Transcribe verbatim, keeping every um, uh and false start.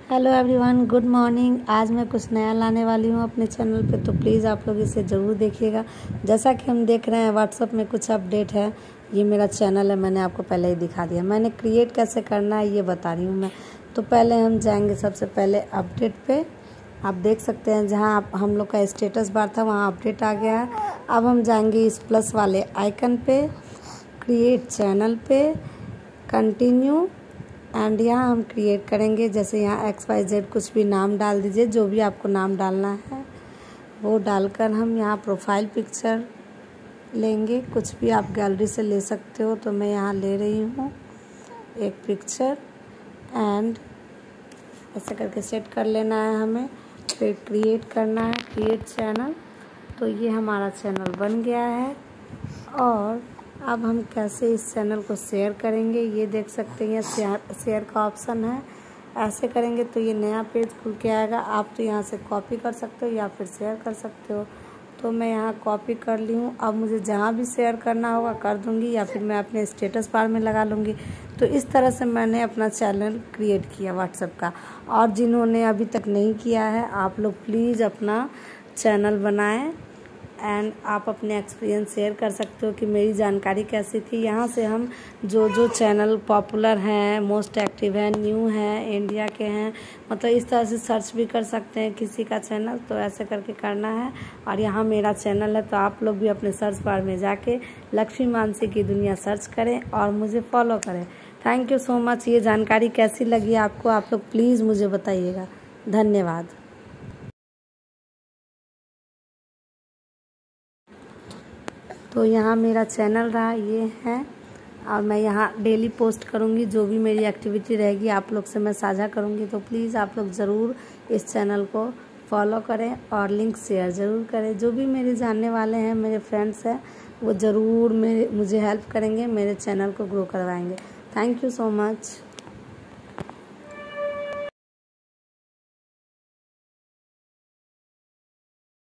Hello everyone, good morning. आज मैं कुछ नया लाने वाली हूँ अपने चैनल पे, तो प्लीज़ आप लोग इसे ज़रूर देखिएगा। जैसा कि हम देख रहे हैं व्हाट्सएप में कुछ अपडेट है। ये मेरा चैनल है, मैंने आपको पहले ही दिखा दिया। मैंने क्रिएट कैसे करना है ये बता रही हूँ मैं। तो पहले हम जाएंगे सबसे पहले अपडेट पे। आप देख सकते हैं जहाँ आप हम लोग का स्टेटस बार था वहाँ अपडेट आ गया है। अब हम जाएंगे इस प्लस वाले आइकन पे, क्रिएट चैनल पे, कंटिन्यू, एंड यहाँ हम क्रिएट करेंगे। जैसे यहाँ एक्स वाई जेड कुछ भी नाम डाल दीजिए, जो भी आपको नाम डालना है वो डालकर हम यहाँ प्रोफाइल पिक्चर लेंगे। कुछ भी आप गैलरी से ले सकते हो, तो मैं यहाँ ले रही हूँ एक पिक्चर, एंड ऐसे करके सेट कर लेना है हमें। फिर क्रिएट करना है, क्रिएट चैनल। तो ये हमारा चैनल बन गया है। और अब हम कैसे इस चैनल को शेयर करेंगे ये देख सकते हैं। शेयर शेयर का ऑप्शन है, ऐसे करेंगे तो ये नया पेज खुल के आएगा। आप तो यहाँ से कॉपी कर सकते हो या फिर शेयर कर सकते हो। तो मैं यहाँ कॉपी कर ली हूँ। अब मुझे जहाँ भी शेयर करना होगा कर दूँगी, या फिर मैं अपने स्टेटस बार में लगा लूँगी। तो इस तरह से मैंने अपना चैनल क्रिएट किया व्हाट्सएप का। और जिन्होंने अभी तक नहीं किया है, आप लोग प्लीज़ अपना चैनल बनाएँ एंड आप अपने एक्सपीरियंस शेयर कर सकते हो कि मेरी जानकारी कैसी थी। यहाँ से हम जो जो चैनल पॉपुलर हैं, मोस्ट एक्टिव हैं, न्यू हैं, इंडिया के हैं, मतलब इस तरह से सर्च भी कर सकते हैं किसी का चैनल। तो ऐसे करके करना है। और यहाँ मेरा चैनल है, तो आप लोग भी अपने सर्च बार में जाके लक्ष्मी मानसी की दुनिया सर्च करें और मुझे फॉलो करें। Thank you so much. ये जानकारी कैसी लगी आपको, आप लोग प्लीज़ मुझे बताइएगा। धन्यवाद। तो यहाँ मेरा चैनल रहा, ये है। और मैं यहाँ डेली पोस्ट करूँगी, जो भी मेरी एक्टिविटी रहेगी आप लोग से मैं साझा करूँगी। तो प्लीज़ आप लोग ज़रूर इस चैनल को फॉलो करें और लिंक शेयर ज़रूर करें। जो भी मेरे जानने वाले हैं, मेरे फ्रेंड्स हैं, वो ज़रूर मेरे मुझे हेल्प करेंगे, मेरे चैनल को ग्रो करवाएंगे। Thank you so much.